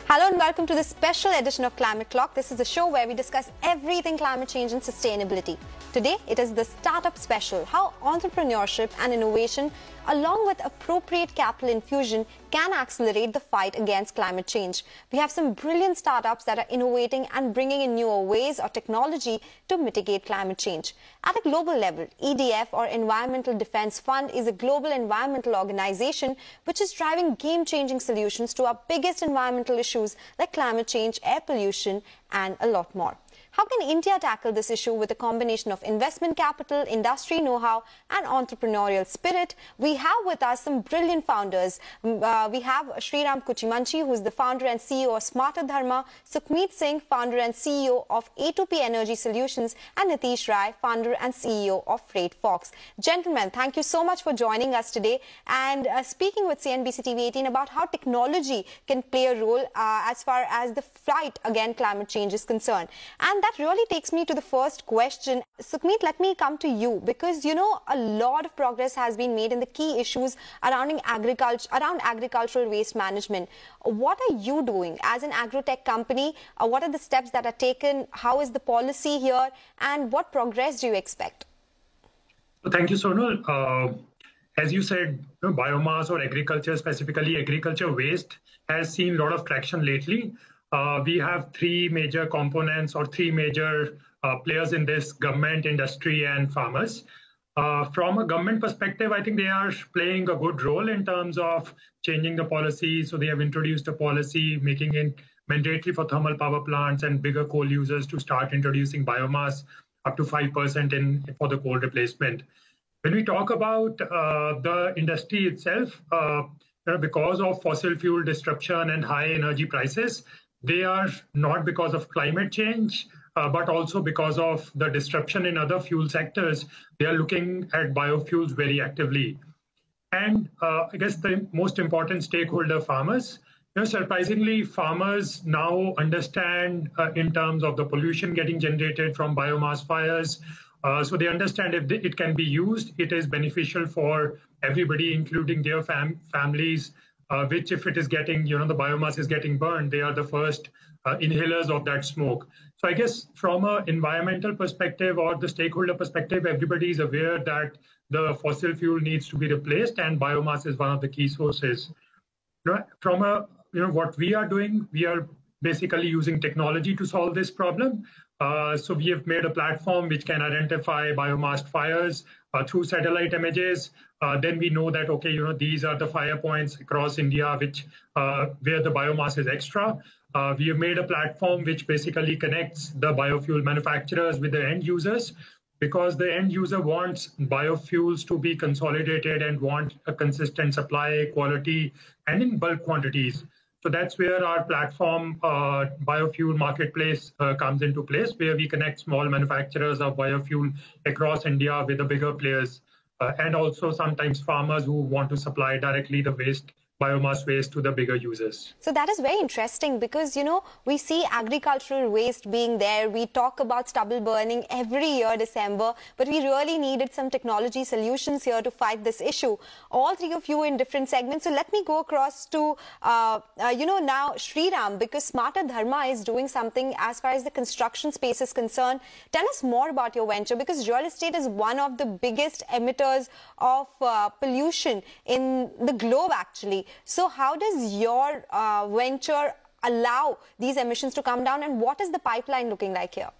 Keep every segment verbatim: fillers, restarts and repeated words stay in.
Hello and welcome to this special edition of Climate Clock. This is the show where we discuss everything climate change and sustainability. Today, it is the Startup Special, how entrepreneurship and innovation, along with appropriate capital infusion, can accelerate the fight against climate change. We have some brilliant startups that are innovating and bringing in newer ways or technology to mitigate climate change. At a global level, E D F or Environmental Defense Fund is a global environmental organization which is driving game-changing solutions to our biggest environmental issues like climate change, air pollution, and a lot more. How can India tackle this issue with a combination of investment capital, industry know-how, and entrepreneurial spirit? We have with us some brilliant founders. Uh, we have Sriram Kuchimanchi, who is the founder and C E O of Smarter Dharma, Sukhmeet Singh, founder and C E O of A two P Energy Solutions, and Nitish Rai, founder and C E O of Freight Fox. Gentlemen, thank you so much for joining us today and uh, speaking with C N B C T V eighteen about how technology can play a role uh, as far as the fight against climate change is concerned. And that really takes me to the first question. Sukhmeet, let me come to you because, you know, a lot of progress has been made in the key issues around agriculture, around agricultural waste management. What are you doing as an agro-tech company? Uh, what are the steps that are taken? How is the policy here? And what progress do you expect? Thank you, Sonal. Uh, as you said, you know, biomass or agriculture, specifically agriculture waste, has seen a lot of traction lately. Uh, we have three major components or three major uh, players in this: government, industry, and farmers. Uh, from a government perspective, I think they are playing a good role in terms of changing the policy. So they have introduced a policy making it mandatory for thermal power plants and bigger coal users to start introducing biomass up to five percent in for the coal replacement. When we talk about uh, the industry itself, uh, you know, because of fossil fuel disruption and high energy prices, they are not because of climate change, uh, but also because of the disruption in other fuel sectors. They are looking at biofuels very actively. And uh, I guess the most important stakeholder, farmers. You know, surprisingly, farmers now understand uh, in terms of the pollution getting generated from biomass fires. Uh, so they understand if it can be used, it is beneficial for everybody, including their fam families. Uh, which if it is getting, you know, the biomass is getting burned, they are the first uh, inhalers of that smoke. So I guess from an environmental perspective or the stakeholder perspective, everybody is aware that the fossil fuel needs to be replaced and biomass is one of the key sources. You know, from a, you know, what we are doing, we are basically using technology to solve this problem. Uh, so we have made a platform which can identify biomass fires uh, through satellite images. Uh, then we know that, okay, you know, these are the fire points across India, which uh, where the biomass is extra. Uh, we have made a platform which basically connects the biofuel manufacturers with the end users, because the end user wants biofuels to be consolidated and want a consistent supply, quality, and in bulk quantities. So that's where our platform, uh, Biofuel Marketplace, uh, comes into place, where we connect small manufacturers of biofuel across India with the bigger players, uh, and also sometimes farmers who want to supply directly the waste, biomass waste, to the bigger users. So that is very interesting because, you know, we see agricultural waste being there. We talk about stubble burning every year, December, but we really needed some technology solutions here to fight this issue. All three of you in different segments. So let me go across to, uh, uh, you know, now Sriram, because Smarter Dharma is doing something as far as the construction space is concerned. Tell us more about your venture, because real estate is one of the biggest emitters of uh, pollution in the globe, actually. So how does your uh, venture allow these emissions to come down, and what is the pipeline looking like here?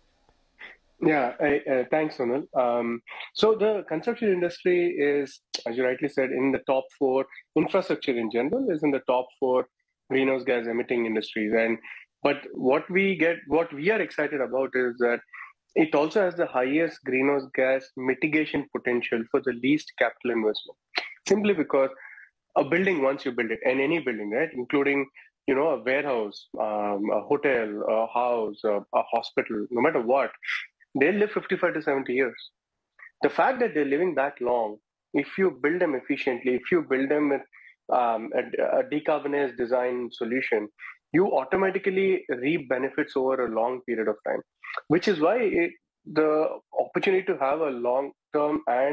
Yeah, I, uh, thanks, Sonal. Um, so the construction industry is, as you rightly said, in the top four. Infrastructure in general is in the top four greenhouse gas emitting industries. And but what we get, what we are excited about is that it also has the highest greenhouse gas mitigation potential for the least capital investment. Simply because a building, once you build it, and any building, right, including, you know, a warehouse, um, a hotel, a house, a, a hospital, no matter what, they live fifty-five to seventy years. The fact that they're living that long, if you build them efficiently, if you build them with um, a, a decarbonized design solution, you automatically reap benefits over a long period of time, which is why it, the opportunity to have a long-term and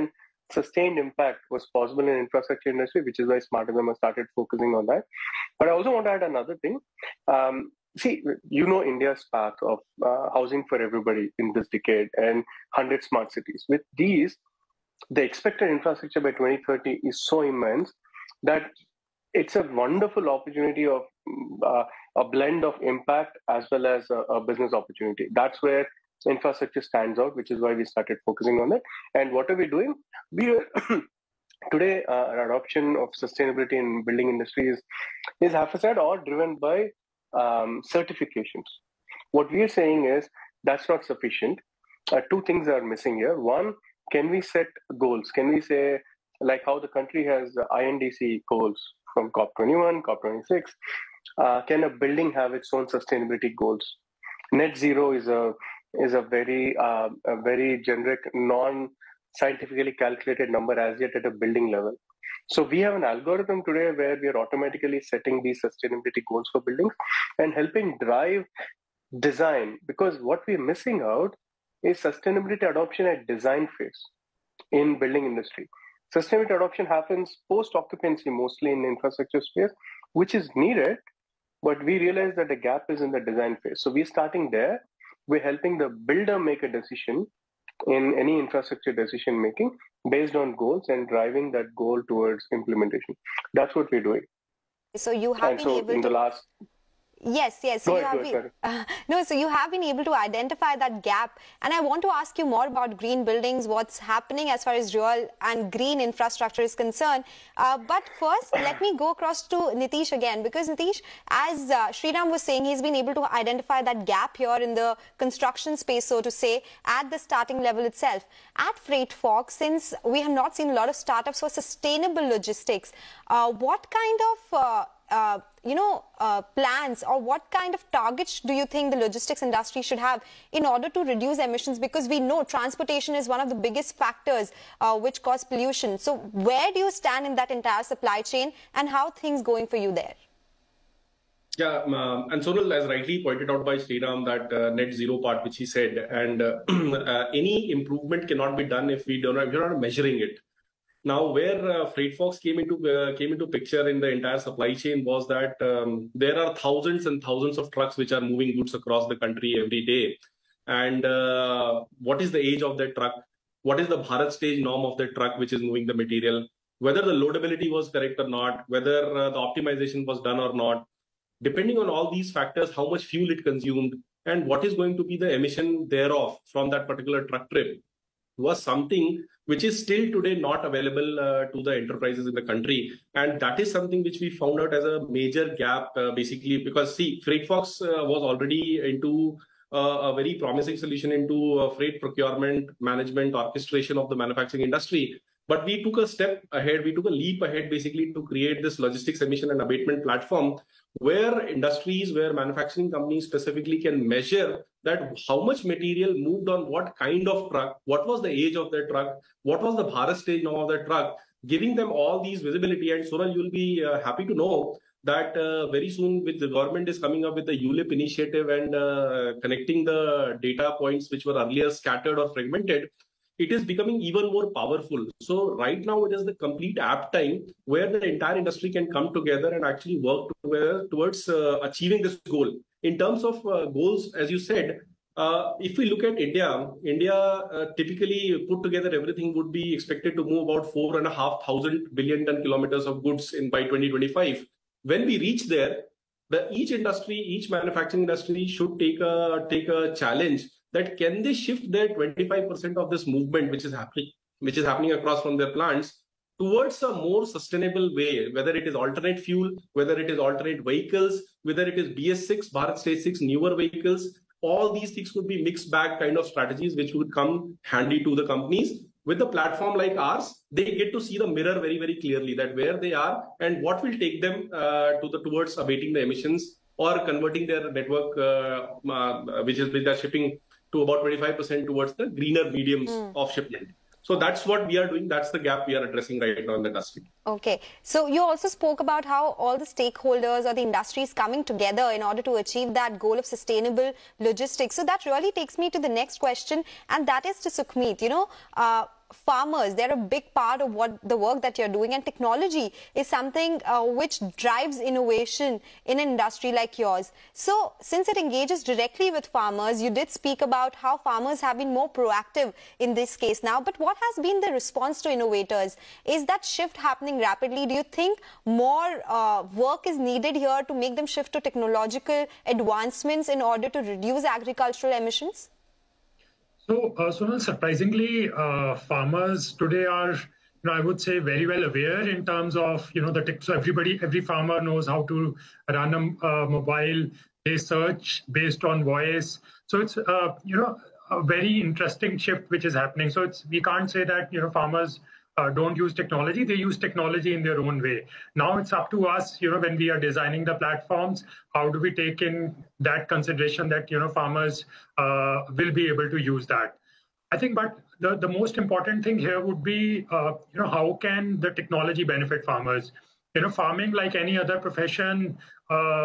sustained impact was possible in infrastructure industry, which is why Smart F M has started focusing on that. But I also want to add another thing. Um, see, you know India's path of uh, housing for everybody in this decade and one hundred smart cities. With these, the expected infrastructure by twenty thirty is so immense that it's a wonderful opportunity of uh, a blend of impact as well as a, a business opportunity. That's where infrastructure stands out, which is why we started focusing on it. And what are we doing? We are today, uh, our adoption of sustainability in building industry is, is half a side all driven by um, certifications. What we are saying is that's not sufficient. Uh, two things are missing here. One, can we set goals? Can we say, like how the country has I N D C goals from COP twenty-one, COP twenty-six, uh, can a building have its own sustainability goals? Net zero is a is a very uh, a very generic, non-scientifically calculated number as yet at a building level. So we have an algorithm today where we are automatically setting these sustainability goals for buildings and helping drive design, because what we're missing out is sustainability adoption at design phase in building industry. Sustainability adoption happens post-occupancy mostly in infrastructure space, which is needed, but we realize that the gap is in the design phase. So we're starting there. We're helping the builder make a decision in any infrastructure decision making based on goals and driving that goal towards implementation. That's what we're doing. So you have and been so able in to... the last Yes, yes. So go you ahead, have go been, ahead, uh, no, so you have been able to identify that gap. And I want to ask you more about green buildings, what's happening as far as rural and green infrastructure is concerned. Uh, but first, let me go across to Nitish again, because Nitish, as uh, Sriram was saying, he's been able to identify that gap here in the construction space, so to say, at the starting level itself. At Freight Fox, since we have not seen a lot of startups for sustainable logistics, uh, what kind of uh, Uh, you know, uh, plans or what kind of targets do you think the logistics industry should have in order to reduce emissions? Because we know transportation is one of the biggest factors uh, which cause pollution. So where do you stand in that entire supply chain and how things going for you there? Yeah, um, and Sonal, as rightly pointed out by Sriram, that uh, net zero part which he said, and uh, uh, any improvement cannot be done if we don't, if we're not measuring it. Now, where uh, Freight Fox came into uh, came into picture in the entire supply chain was that um, there are thousands and thousands of trucks which are moving goods across the country every day. And uh, what is the age of that truck? What is the Bharat stage norm of that truck which is moving the material? Whether the loadability was correct or not, whether uh, the optimization was done or not. Depending on all these factors, how much fuel it consumed and what is going to be the emission thereof from that particular truck trip was something which is still today not available uh, to the enterprises in the country. And that is something which we found out as a major gap, uh, basically, because see, Freight Fox uh, was already into uh, a very promising solution into uh, freight procurement, management, orchestration of the manufacturing industry. But we took a step ahead, we took a leap ahead basically to create this logistics emission and abatement platform where industries, where manufacturing companies specifically can measure that how much material moved on what kind of truck, what was the age of that truck, what was the Bharat stage now of that truck, giving them all these visibility. And Sonal, you'll be uh, happy to know that uh, very soon with the government is coming up with the U L I P initiative and uh, connecting the data points which were earlier scattered or fragmented. It is becoming even more powerful. So right now it is the complete app time where the entire industry can come together and actually work together towards uh, achieving this goal. In terms of uh, goals, as you said, uh, if we look at India, India uh, typically put together everything would be expected to move about four and a half thousand billion ton kilometers of goods in by twenty twenty-five. When we reach there, the each industry, each manufacturing industry should take a take a challenge that can they shift their twenty-five percent of this movement which is happening, which is happening across from their plants towards a more sustainable way, whether it is alternate fuel, whether it is alternate vehicles, whether it is B S six, Bharat Stage six, newer vehicles. All these things could be mixed bag kind of strategies which would come handy to the companies. With a platform like ours, they get to see the mirror very, very clearly that where they are and what will take them uh, to the towards abating the emissions or converting their network, uh, uh, which is with their shipping, to about twenty-five percent towards the greener mediums mm. of shipment. So that's what we are doing. That's the gap we are addressing right now in the industry. Okay. So you also spoke about how all the stakeholders or the industry is coming together in order to achieve that goal of sustainable logistics. So that really takes me to the next question, and that is to Sukhmeet. You know, uh, farmers, they're a big part of what the work that you're doing, and technology is something uh, which drives innovation in an industry like yours. So since it engages directly with farmers, you did speak about how farmers have been more proactive in this case now, but what has been the response to innovators? Is that shift happening rapidly? Do you think more uh, work is needed here to make them shift to technological advancements in order to reduce agricultural emissions? So, uh, Sonal, surprisingly, uh, farmers today are, you know, I would say, very well aware in terms of, you know, the tech. So everybody, every farmer knows how to run a uh, mobile. They search based on voice. So it's, uh, you know, a very interesting shift which is happening. So it's, we can't say that, you know, farmers Uh, don't use technology. They use technology in their own way. Now it's up to us, you know, when we are designing the platforms, how do we take in that consideration that, you know, farmers uh, will be able to use that. I think, but the, the most important thing here would be, uh, you know, how can the technology benefit farmers? You know, farming, like any other profession, uh,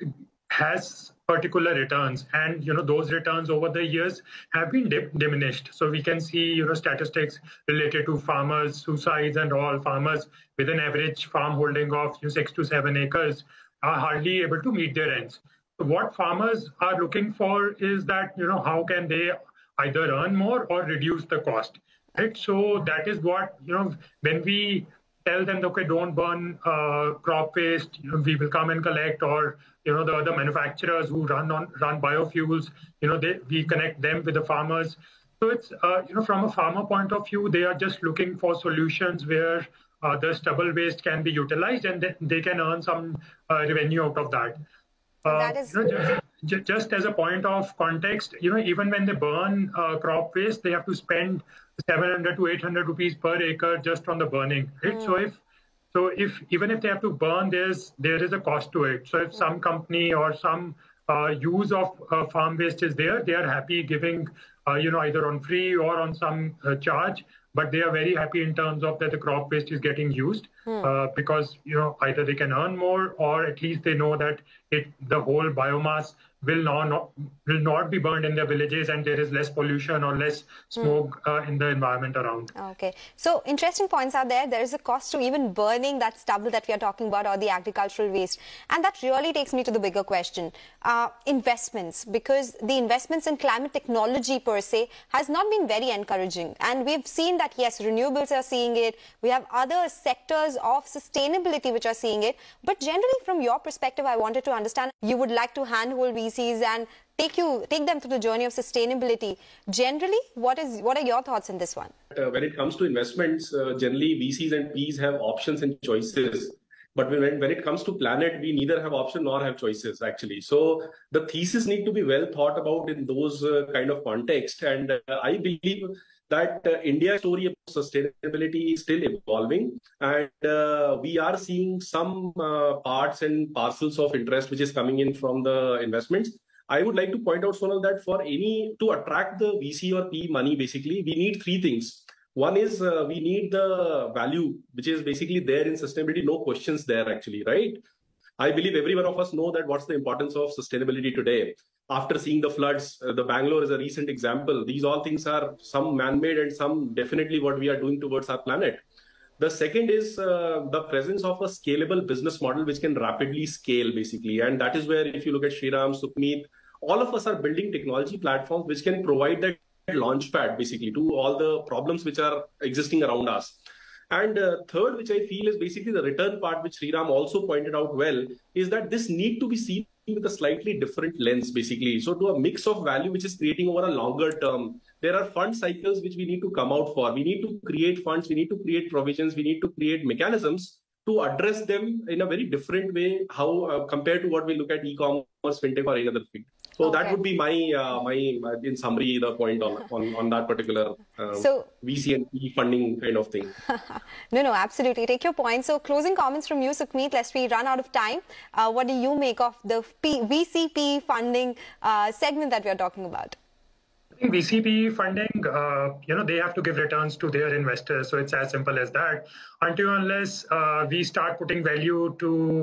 has particular returns, and you know those returns over the years have been diminished. So we can see, you know, statistics related to farmers' suicides and all. Farmers with an average farm holding of you know, six to seven acres are hardly able to meet their ends. So what farmers are looking for is that, you know, how can they either earn more or reduce the cost, right? So that is what, you know, when we tell them, okay, don't burn uh, crop waste, you know, we will come and collect, or, you know, the other manufacturers who run on run biofuels, you know, they, we connect them with the farmers. So it's, uh, you know, from a farmer point of view, they are just looking for solutions where uh, the stubble waste can be utilized and they, they can earn some uh, revenue out of that. Uh, that is... you know, just, just as a point of context, you know, even when they burn uh, crop waste, they have to spend seven hundred to eight hundred rupees per acre just on the burning, right? Mm. So if, so if, even if they have to burn, there's, there is a cost to it. So if mm. some company or some uh, use of uh, farm waste is there, they are happy giving, uh, you know, either on free or on some uh, charge, but they are very happy in terms of that the crop waste is getting used mm. uh, because, you know, either they can earn more or at least they know that it, the whole biomass will not, not will not be burned in their villages, and there is less pollution or less smoke mm. uh, in the environment around. Okay, so interesting points are there. There is a cost to even burning that stubble that we are talking about, or the agricultural waste, and that really takes me to the bigger question: uh, investments, because the investments in climate technology per se has not been very encouraging, and we've seen that yes, renewables are seeing it. We have other sectors of sustainability which are seeing it, but generally, from your perspective, I wanted to understand. You would like to handhold V Cs and take you take them through the journey of sustainability. Generally, what is what are your thoughts in this one? Uh, when it comes to investments, uh, generally V Cs and Ps have options and choices. But when, when it comes to planet, we neither have option nor have choices, actually. So the thesis need to be well thought about in those uh, kind of context. And uh, I believe that uh, India's story of sustainability is still evolving, and uh, we are seeing some uh, parts and parcels of interest which is coming in from the investments. I would like to point out, Sonal, that for any to attract the V C or P money, basically, we need three things. One is uh, we need the value, which is basically there in sustainability, no questions there, actually, right? I believe every one of us know that what's the importance of sustainability today. After seeing the floods, uh, the Bangalore is a recent example. These all things are some man-made and some definitely what we are doing towards our planet. The second is uh, the presence of a scalable business model which can rapidly scale, basically. And that is where, if you look at Sriram, Sukhmeet, all of us are building technology platforms which can provide that launchpad, basically, to all the problems which are existing around us. And uh, third, which I feel is basically the return part, which Sriram also pointed out well, is that this need to be seen with a slightly different lens, basically. So to a mix of value, which is creating over a longer term. There are fund cycles which we need to come out for. We need to create funds, we need to create provisions, we need to create mechanisms to address them in a very different way, how uh, compared to what we look at e-commerce, fintech, or any other field. So okay. that would be my, uh, my in summary, the point on on, on that particular uh, so, V C and P funding kind of thing. no, no, absolutely. Take your point. So closing comments from you, Sukhmeet, lest we run out of time. Uh, what do you make of the P V C P funding uh, segment that we are talking about? I think V C P funding, uh, you know, they have to give returns to their investors. So it's as simple as that. Until unless uh, we start putting value to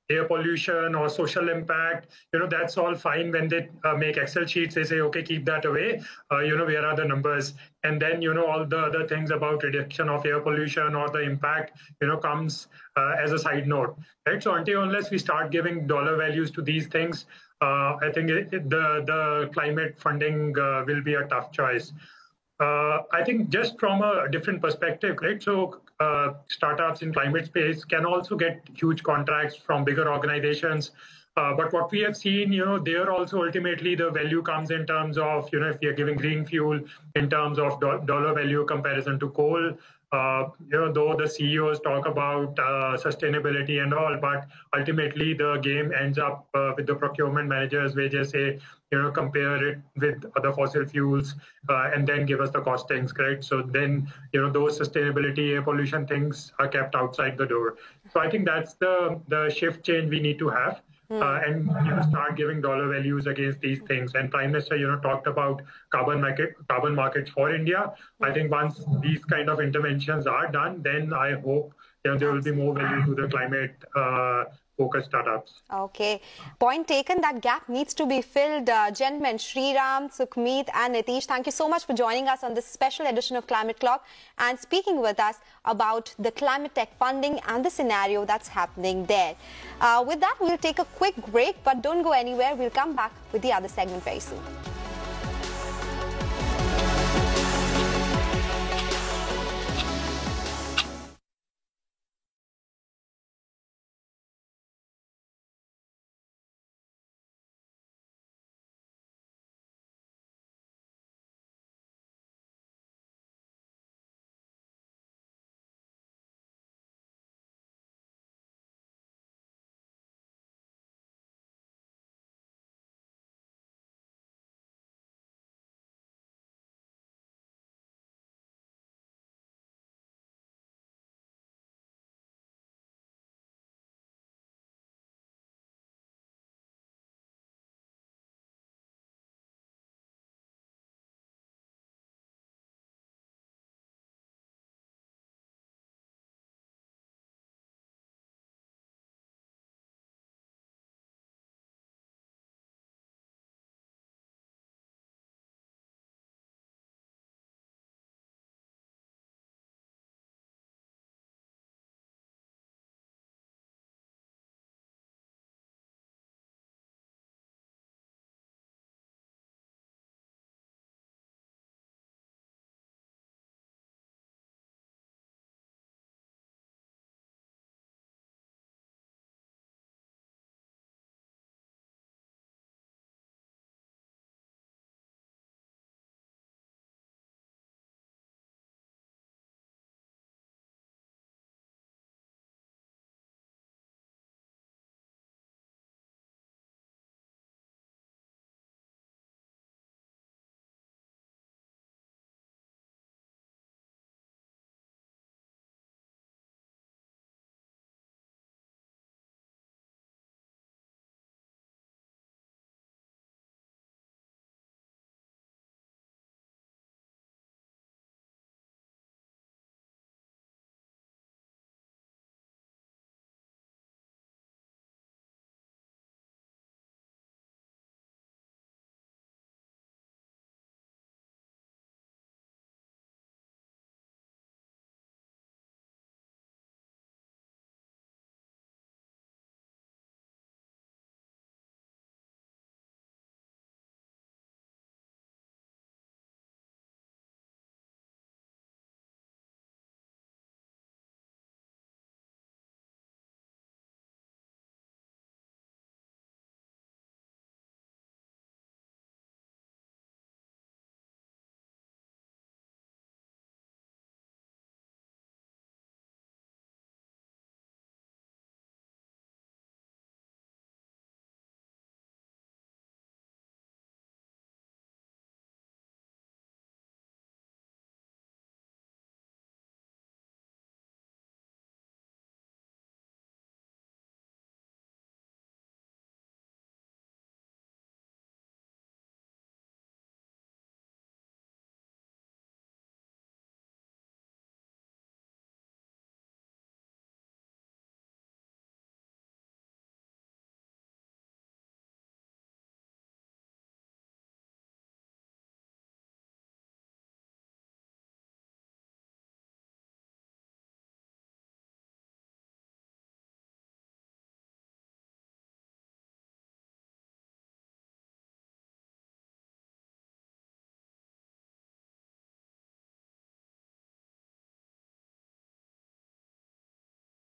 air pollution or social impact, you know, that's all fine. When they uh, make Excel sheets, they say, okay, keep that away. Uh, you know, where are the numbers? And then, you know, all the other things about reduction of air pollution or the impact, you know, comes uh, as a side note, right? So until unless we start giving dollar values to these things, uh, I think it, it, the, the climate funding uh, will be a tough choice. Uh, I think just from a different perspective, right? So uh, startups in climate space can also get huge contracts from bigger organizations. Uh, but what we have seen, you know, there also ultimately the value comes in terms of, you know, if you're giving green fuel in terms of do dollar value comparison to coal. Uh, you know, though the C E Os talk about uh, sustainability and all, but ultimately the game ends up uh, with the procurement managers, where they say, you know, compare it with other fossil fuels uh, and then give us the costings, correct? So then, you know, those sustainability, air pollution things are kept outside the door. So I think that's the the shift change we need to have. Uh, and you know, start giving dollar values against these things. And Prime Minister, you know, talked about carbon market, carbon markets for India. I think once these kind of interventions are done, then I hope, you know, there will be more value to the climate uh, focused startups. Okay. Point taken. That gap needs to be filled. Uh, gentlemen, Sriram, Sukhmeet and Nitish, thank you so much for joining us on this special edition of Climate Clock and speaking with us about the climate tech funding and the scenario that's happening there. Uh, with that, we'll take a quick break, but don't go anywhere. We'll come back with the other segment very soon.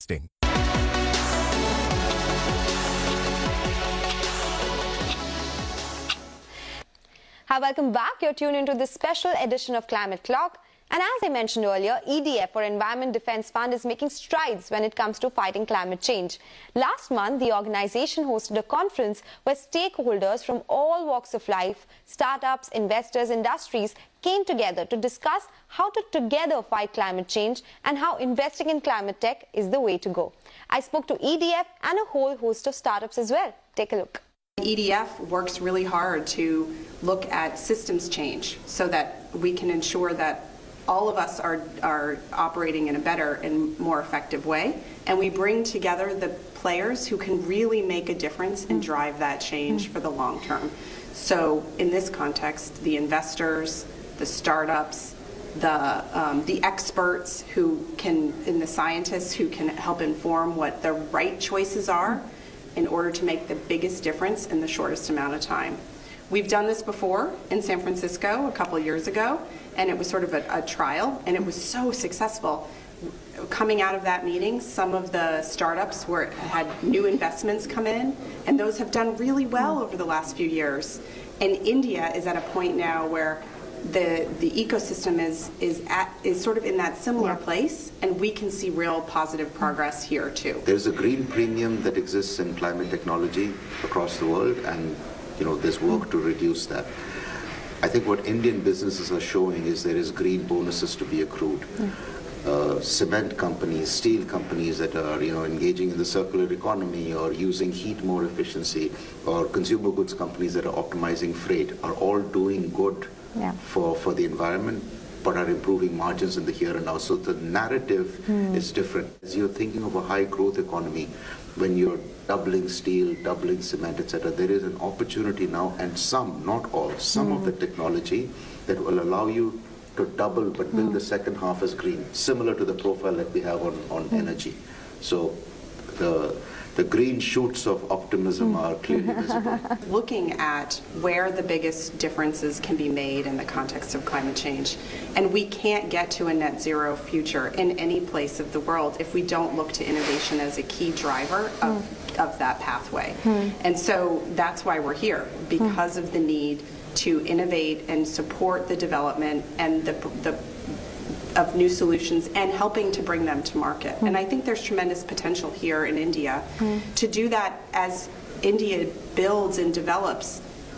Sting. Hi, welcome back. You're tuned into this special edition of Climate Clock. And as I mentioned earlier, E D F, or Environment Defence Fund, is making strides when it comes to fighting climate change. Last month, the organisation hosted a conference where stakeholders from all walks of life, startups, investors, industries came together to discuss how to together fight climate change and how investing in climate tech is the way to go. I spoke to E D F and a whole host of startups as well. Take a look. E D F works really hard to look at systems change so that we can ensure that all of us are, are operating in a better and more effective way. And we bring together the players who can really make a difference and drive that change for the long term. So in this context, the investors, the startups, the, um, the experts who can, and the scientists who can help inform what the right choices are in order to make the biggest difference in the shortest amount of time. We've done this before in San Francisco a couple of years ago, and it was sort of a, a trial, and it was so successful. Coming out of that meeting, some of the startups were, had new investments come in, and those have done really well over the last few years. And India is at a point now where the the ecosystem is is at is sort of in that similar place, and we can see real positive progress here too. There's a green premium that exists in climate technology across the world, and you know there's work to reduce that. I think what Indian businesses are showing is there is green bonuses to be accrued. Uh, cement companies, steel companies that are you know engaging in the circular economy or using heat more efficiency, or consumer goods companies that are optimizing freight are all doing good yeah. for, for the environment, but are improving margins in the here and now. So the narrative mm. is different. As you're thinking of a high growth economy, when you're doubling steel, doubling cement, et cetera, there is an opportunity now, and some, not all, some mm. of the technology that will allow you to double but build mm. the second half as green, similar to the profile that we have on, on mm. energy. So the the green shoots of optimism mm. are clearly visible. Looking at where the biggest differences can be made in the context of climate change, and we can't get to a net zero future in any place of the world if we don't look to innovation as a key driver of, mm. of that pathway. Mm. And so that's why we're here, because mm. of the need to innovate and support the development and the, the of new solutions and helping to bring them to market. Mm. And I think there's tremendous potential here in India mm. to do that as India builds and develops.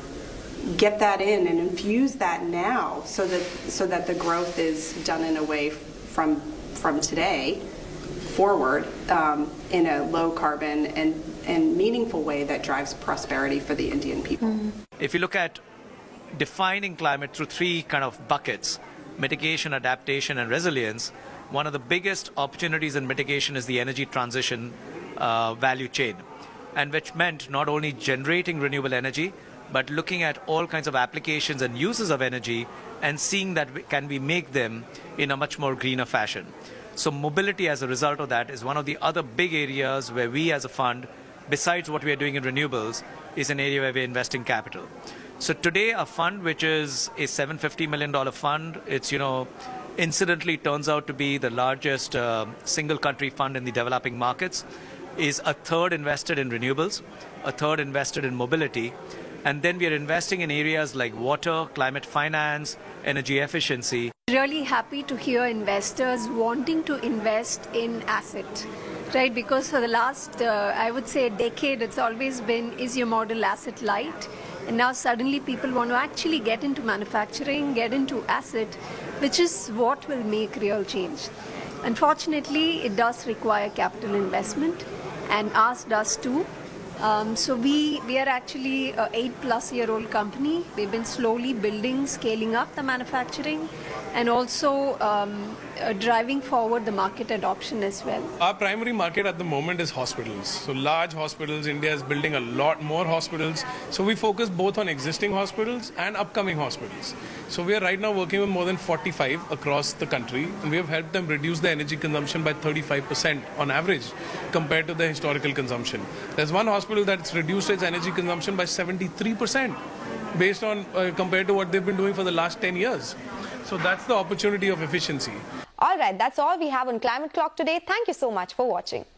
Get that in and infuse that now so that so that the growth is done in a way from from today forward um, in a low carbon and, and meaningful way that drives prosperity for the Indian people. Mm. If you look at defining climate through three kind of buckets: mitigation, adaptation, and resilience, one of the biggest opportunities in mitigation is the energy transition uh, value chain, and which meant not only generating renewable energy, but looking at all kinds of applications and uses of energy and seeing that we, can we make them in a much more greener fashion. So mobility as a result of that is one of the other big areas where we as a fund, besides what we are doing in renewables, is an area where we're investing capital. So today, a fund which is a seven hundred fifty million dollar fund, it's, you know, incidentally turns out to be the largest uh, single country fund in the developing markets, is a third invested in renewables, a third invested in mobility, and then we are investing in areas like water, climate finance, energy efficiency. Really happy to hear investors wanting to invest in asset. Right, because for the last, uh, I would say, a decade, it's always been, is your model asset light? And now suddenly people want to actually get into manufacturing, get into asset, which is what will make real change. Unfortunately, it does require capital investment, and ours does too. Um, so we, we are actually an eight plus year old company. We've been slowly building, scaling up the manufacturing, and also um, uh, driving forward the market adoption as well. Our primary market at the moment is hospitals. So large hospitals, India is building a lot more hospitals. So we focus both on existing hospitals and upcoming hospitals. So we are right now working with more than forty-five across the country, and we have helped them reduce the energy consumption by thirty-five percent on average compared to the historical consumption. There's one hospital that's reduced its energy consumption by seventy-three percent based on uh, compared to what they've been doing for the last ten years. So that's the opportunity of efficiency. All right, that's all we have on Climate Clock today. Thank you so much for watching.